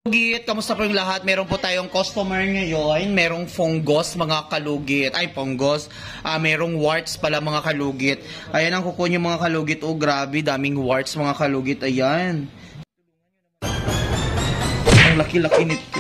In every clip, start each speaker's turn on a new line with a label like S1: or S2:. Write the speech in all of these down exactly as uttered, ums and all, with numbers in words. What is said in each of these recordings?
S1: Kalugit, kamusta po yung lahat? Meron po tayong customer ngayon. Merong fungus, mga kalugit. Ay, fungus. Ah, merong warts pala, mga kalugit. Ayan ang kuko yung mga kalugit. Oh, grabe. Daming warts, mga kalugit. Ayan. Ang laki-laki nito.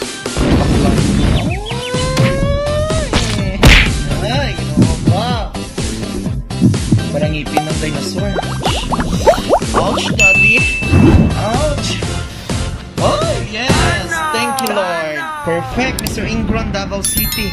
S1: Ay, ginawa ba? Parang ngipin ng dinosaur. Ouch, daddy. Ouch. Oh, yes! Thank you, Lord. Perfect, Mister Ingron, Davao City.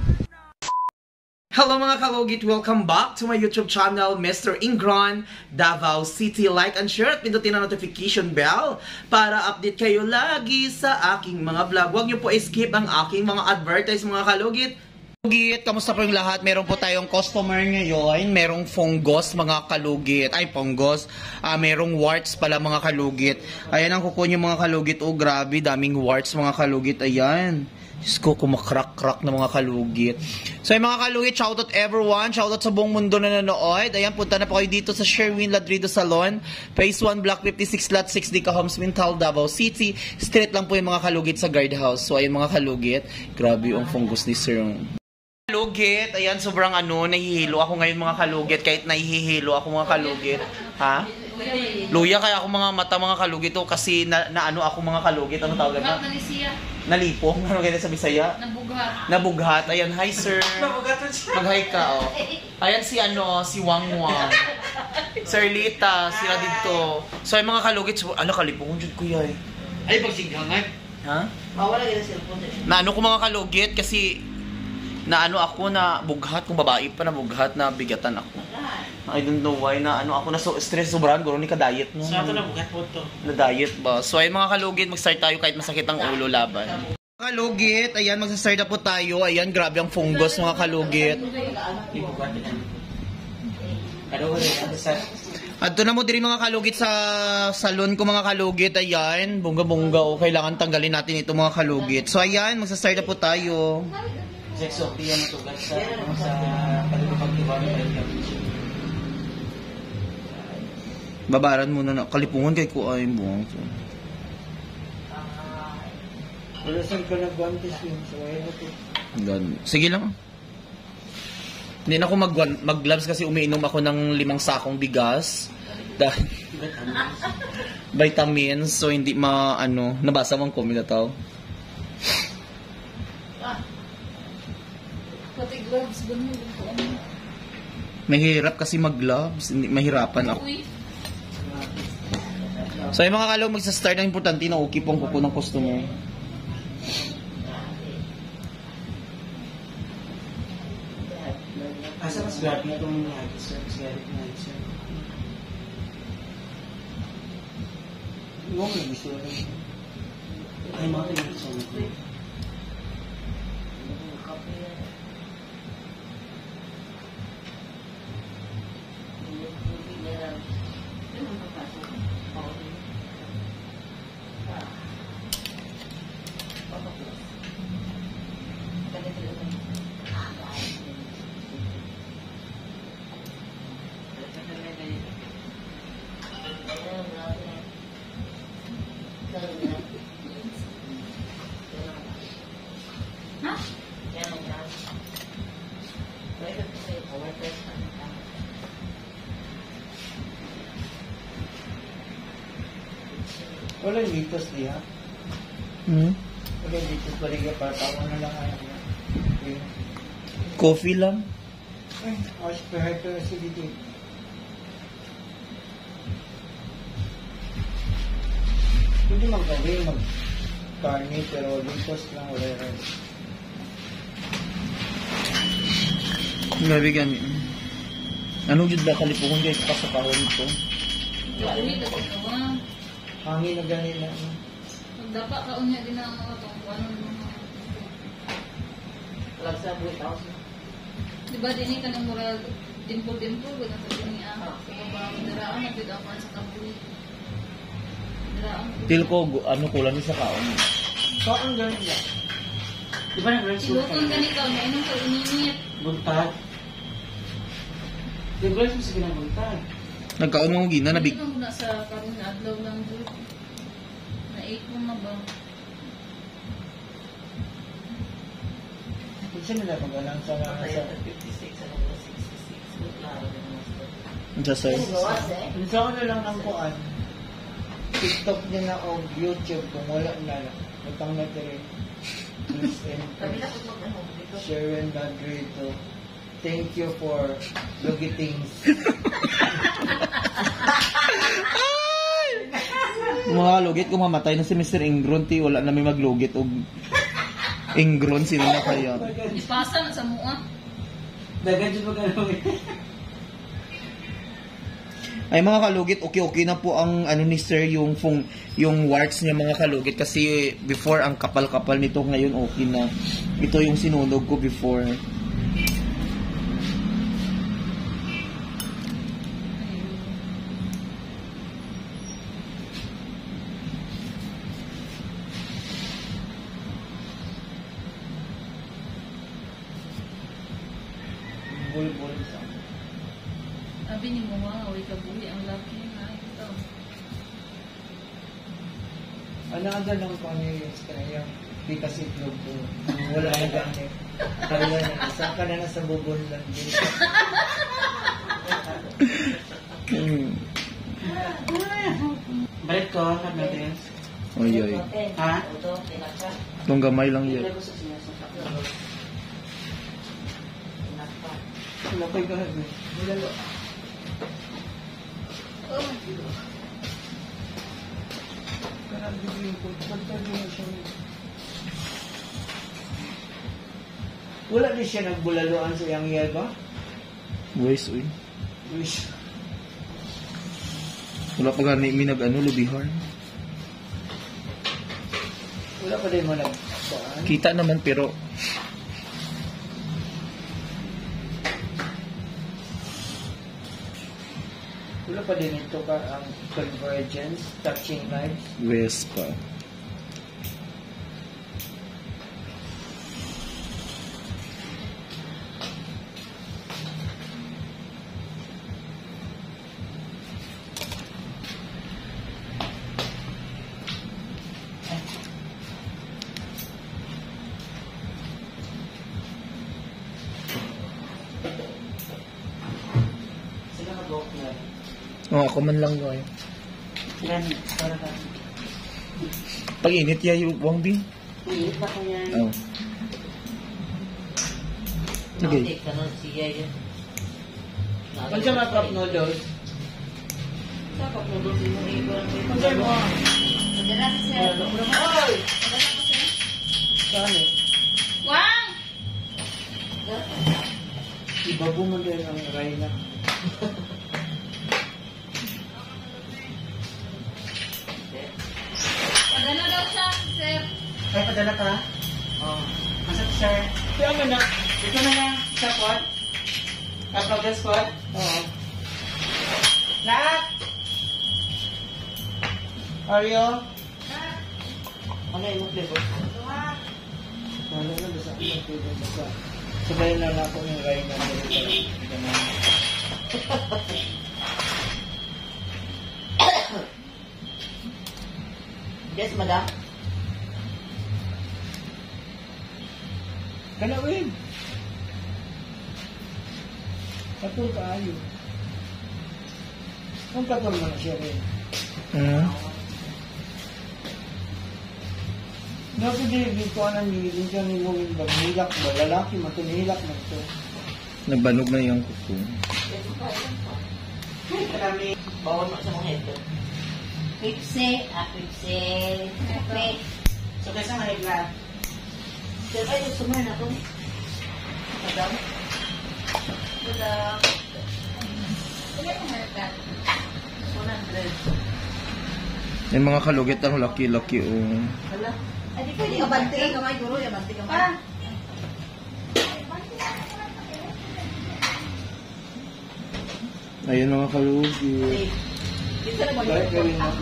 S1: Hello mga kalugit! Welcome back to my YouTube channel, Mister Ingron, Davao City. Like and share at pindutin ang notification bell para update kayo lagi sa aking mga vlog. Huwag niyo po skip ang aking mga advertise, mga kalugit. Kalugit, kamusta po yung lahat? Meron po tayong customer ngayon. Merong fungus, mga kalugit. Ay, fungus. Ah, merong warts pala, mga kalugit. Ayan ang kuko yung mga kalugit. Oh, grabe. Daming warts, mga kalugit. Ayan. Diyos ko, kumakrak-krak na mga kalugit. So, yung mga kalugit, shoutout everyone. Shoutout sa buong mundo na nanood. Ayan, punta na po kayo dito sa Sherwin Ladrido Salon. Phase one, Block fifty-six, Lot six, Dica Homes, Mintal, Davao City. Straight lang po yung mga kalugit sa guardhouse. So, ayan mga kalugit. Grabe yung fungus ni Sir. Kalugit, ayan, sobrang ano, nahihilo ako ngayon mga kalugit, kahit nahihilo ako mga kalugit. Ha? Luya kaya ako mga mata mga kalugit to kasi na, na ano ako mga kalugit, ano tawag na? Nalipo, ano ganyan sa Bisaya? Nabughat. Nabughat, ayan, hi sir. Mag-hi ka, oh. Ayan si ano, si Wang Wang. Sir Lita, sila dito. So ay mga kalugit, so, ano kalipong jud ko yay.
S2: Ay, pagsinggangan.
S1: Ha?
S2: Mawala yung cellphone.
S1: Na ano ko mga kalugit kasi na ano ako na bughat, kung babae pa na bughat na bigatan ako. I don't know why na ano ako na so stress sobrang guro ni ka-diet no.
S2: Sa ato na bughat po to.
S1: Na diet ba? So ay mga kalugit, mag-start tayo kahit masakit ang ulo laban. Mga kalugit, ayan magsa-start na po tayo. Ayan, grabe ang fungus mga kalugit. Adto na mo diri mga kalugit sa salon ko mga kalugit. Ayan, bongga-bongga o kailangan tanggalin natin ito mga kalugit. So ayan, magsa-start na po tayo.
S2: Sexopia matugas sa sa pagpapagawa ng
S1: babaran muna na kalipungan kay ko ay buwang so.
S2: Wala saan ka nag-guantes yun so ayun ito.
S1: Sige lang. Hindi na ako mag mag-gloves kasi umiinom ako ng limang sakong bigas. Dahil vitamins so hindi ma ano nabasa man ko milataw.
S3: Pati gloves ba mo?
S1: Mahirap kasi mag-gloves. Mahirapan ako. So, yung mga kalong magsa-start ng importante na okay pong kuko ng customer.
S2: Asa mas gabi itong nagis sir? Mas gabi itong nagis sir? Iwang may gusto rin. Ay, mga ito yung gusto rin. Wala litos diya.
S1: Hmm?
S2: Wala litos baliga para tawa na lang ayaw niya.
S1: Coffee lang?
S2: Ay, mas perhay ka si dito. Pwede magkawin, mag-carne, pero litos lang wala rin.
S1: Grabe gani. Ano yun ba kalipungan guys pa sa kahon ito?
S3: Ulit at ito ba?
S2: Hangin na ganin na.
S3: Magdapa ka unya din ang mga itong kung ano mga.
S2: Alam sa buhay tao siya.
S3: Diba din ka ng mura dimple-dimple ba na sa niya? Daraan na pidapan sa kabuhi. Daraan.
S1: Til ko, ano kulang sa kaon.
S2: So, ang ganin niya? Di ba nag-rent school ka?
S3: Ilutong ka ni Kao, may nang ininit.
S2: Buntag. Di ba yung sige ng buntag?
S1: Nagkaon mo gina na big.
S3: Ito na sa karon na adlaw lang dito. Na eight mo na ba?
S2: Isa nila pag-alang sa mga sa...
S4: fifty-six, ano ba, sixty-six. Klaro din naman.
S1: Just sir.
S2: Isa ko na lang ng kuan. TikTok niya na o YouTube kung wala na. Utang na rin. Please and
S4: Sabi na kung mag-ano dito.
S2: Sharon Madrito. Thank you for lugitings.
S1: Mga lugit kung mamatay na si Mister Ingron, ti wala na may maglugit og Ingron sino na kaya.
S3: Ipasa na sa mua.
S2: Dagan dyan mag-ano
S1: Ay mga kalugit, okay-okay na po ang ano ni Sir yung fung, yung warts niya mga kalugit kasi before ang kapal-kapal nito ngayon okay na. Ito yung sinunog ko before.
S2: Bulbul sa...
S3: Sabi ni mo nga, away ka buli, ang laki na ito.
S2: Ano ang ganang ko ni yung pikas itlog ko. Wala na gamit. Kaya na, saan ka na nasa bubol lang din.
S4: Balik ko, Carnadines.
S1: Oy oy.
S4: Ha?
S1: Nung gamay lang yan.
S2: Wala kayo gagawin. Wala lo.
S3: Oh,
S2: Karang bibigyan ko. Pagtabi na siya. Wala din siya nagbulaloan sa iyang iyal ba?
S1: Boys, uy.
S2: Wish.
S1: Wala pa gani mi nag ano lubihan.
S2: Wala pa din mo nag...
S1: Kita naman pero
S2: Wala pa din ito ka ang convergence, touching lives.
S1: wes pa.
S4: Sila mag-walk na.
S1: Oh, ako man lang gay.
S4: Yan, para ka.
S1: Pag init ya yung Wang Bi.
S4: Ulit pa ko yan.
S1: Oh. Sige.
S4: Nautik ka nun, siya yun.
S2: Kung siya mag-cup noodles,
S4: Sa kapulog mo iba.
S2: kung siya mo,
S3: Madala si Sir.
S2: Oy!
S3: Madala ko Sir.
S2: Saan eh?
S3: Wang!
S2: Ibabo mo din ang Rayna.
S3: Madala daw siya, Sir.
S4: Ay, padala ka? Oo. Masat, sir.
S2: Kaya nga na.
S4: Ito na lang, sa squad. Kapag the squad.
S2: Oo.
S4: Nak!
S2: Aryo?
S4: Ano yung flavor?
S2: Wala na basta ang magpili basta. Sabay na lang ako ng Rayna.
S4: Yes, madam.
S2: Kanawin! Katul ka ayo. Kung katul mo na siya rin.
S1: Hmm.
S2: Napagiging ko anang nilin siya ni Mungin ba? Nilak ba? Lalaki matunilak na ito.
S1: Nagbanog na yung kuko.
S4: Karami. Bawal mo sa mga ito.
S5: Pipsi, ah, pipsi, kape.
S4: So, kaysa mahigla.
S5: Sir, ay, gusto mo na ito.
S4: Madam?
S3: Wala. Wala yung haircut.
S4: one hundred.
S1: Yung mga kalugit ang laki-laki oh.
S4: Hala.
S5: Ay, di pwede ka banti ka may guro, ya banti ka may.
S3: Ah!
S1: Ayun mga kalugit.
S5: Dito na mo
S2: Bakit gawin mo?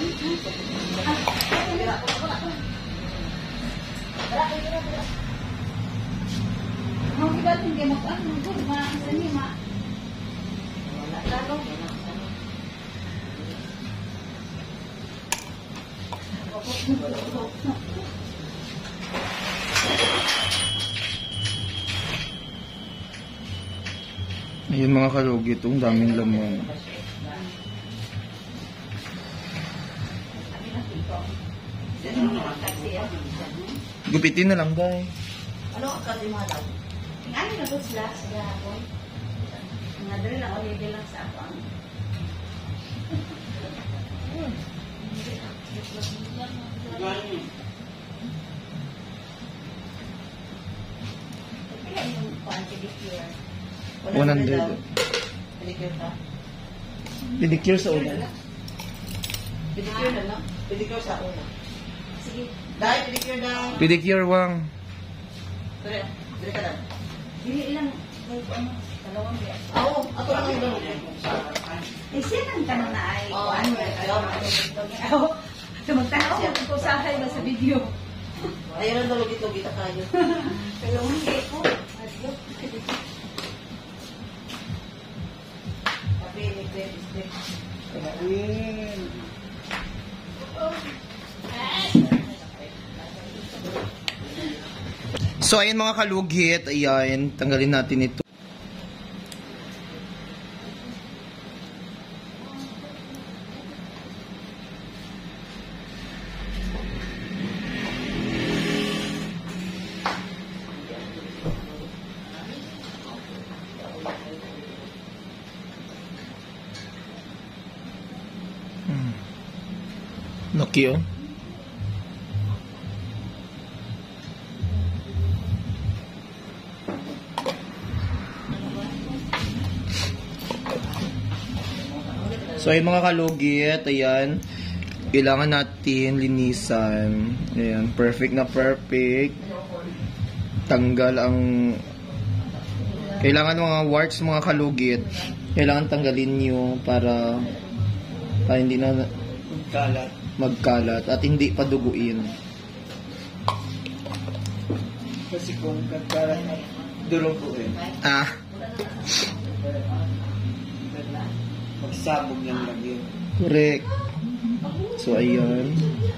S3: Mau kita tinggal makan, mungkin mak sini mak.
S4: Wala ka, no?
S1: Ayun mga kalugit, ang daming laman. Gupitin na lang, guys.
S5: Ano ang kasi mga daw? Ano na doon sila sa gahapon? Nga doon lang, o lang sa ako. Kaya yung pedicure.
S1: one hundred.
S5: Pedicure ka?
S1: Pedicure sa una.
S5: Pedicure na lang? Pedicure sa una. Sige. Dahil pedicure daw.
S1: Pedicure, wang.
S5: Pero, dili ka lang. Dili ilang, ano, dalawang biya. Oo, ako lang yung dalawang. Eh, sinang tanong na ay, o ano, ano,
S3: Magtanaw ko sa akin na sa video.
S5: ayun ang dalawang ito, kita kayo. Pero, hindi ko. Tapi, ini credit,
S2: Kawin.
S1: So, ayun mga kalugit. Ayan, tanggalin natin ito. Hmm. Laki oh. So ayun mga kalugit, ayan. Kailangan natin linisan. Ayan, perfect na perfect. Tanggal ang kailangan mga warts mga kalugit. Kailangan tanggalin nyo para para hindi na
S2: Kalat.
S1: magkalat at hindi paduguin.
S2: Kasi kung kagkalat na duruguin,
S1: Ah,
S2: magsabog lang lagi.
S1: correct. So ayun.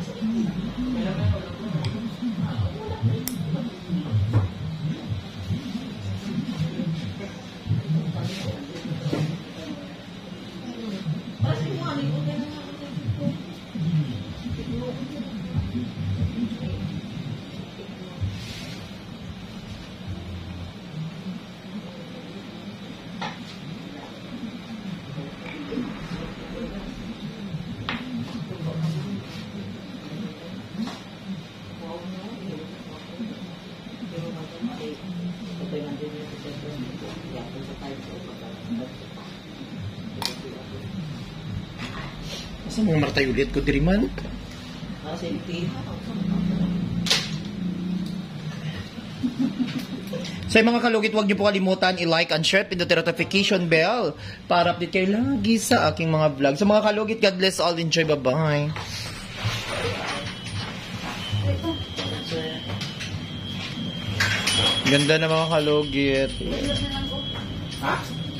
S1: Asa mga martay ulit ko diri man? So yung mga kalugit, huwag niyo po kalimutan i-like and share, pindutin notification bell para update kayo lagi sa aking mga vlog. So mga kalugit, God bless all, enjoy, bye-bye. Ganda na mga kalugit.
S2: Ha?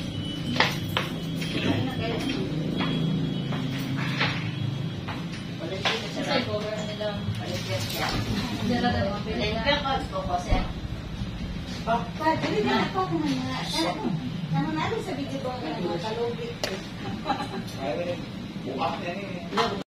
S3: Sa cover nila.
S5: Dala na mga pinag-record ko po, sir. Pa, dili na ako kung ano na. Ano na sa video ko, kalugit.
S2: Ay, bukas na eh.